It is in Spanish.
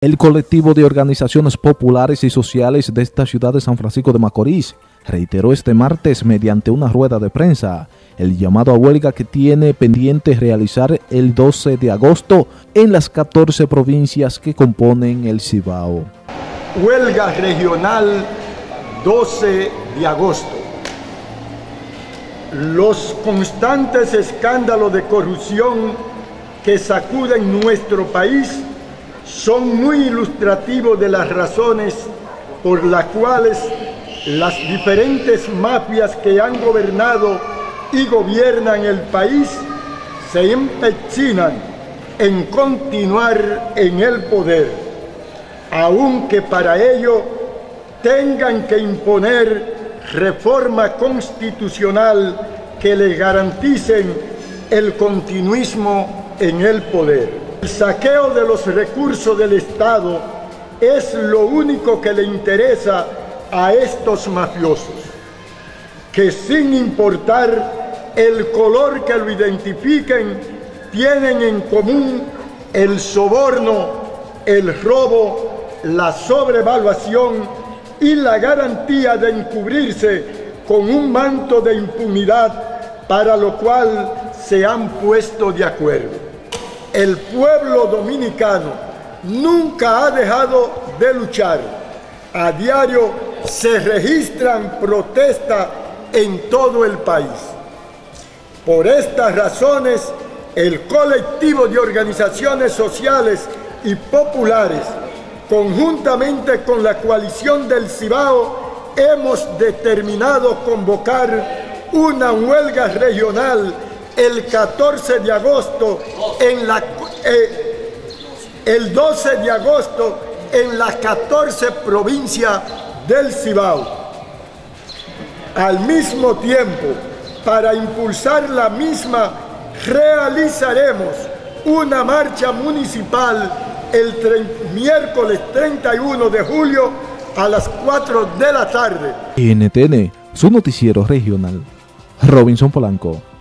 El colectivo de organizaciones populares y sociales de esta ciudad de San Francisco de Macorís reiteró este martes mediante una rueda de prensa el llamado a huelga que tiene pendiente realizar el 12 de agosto en las 14 provincias que componen el Cibao. Huelga regional 12 de agosto. Los constantes escándalos de corrupción que sacuden nuestro país son muy ilustrativos de las razones por las cuales las diferentes mafias que han gobernado y gobiernan el país se empecinan en continuar en el poder, aunque para ello tengan que imponer reforma constitucional que les garanticen el continuismo en el poder. El saqueo de los recursos del Estado es lo único que le interesa a estos mafiosos, que sin importar el color que lo identifiquen, tienen en común el soborno, el robo, la sobrevaluación y la garantía de encubrirse con un manto de impunidad, para lo cual se han puesto de acuerdo. El pueblo dominicano nunca ha dejado de luchar. A diario se registran protestas en todo el país. Por estas razones, el colectivo de organizaciones sociales y populares, conjuntamente con la coalición del Cibao, hemos determinado convocar una huelga regional el 14 de agosto, el 12 de agosto en las 14 provincias del Cibao. Al mismo tiempo, para impulsar la misma, realizaremos una marcha municipal el miércoles 31 de julio a las 4 de la tarde. NTN, su noticiero regional. Robinson Polanco.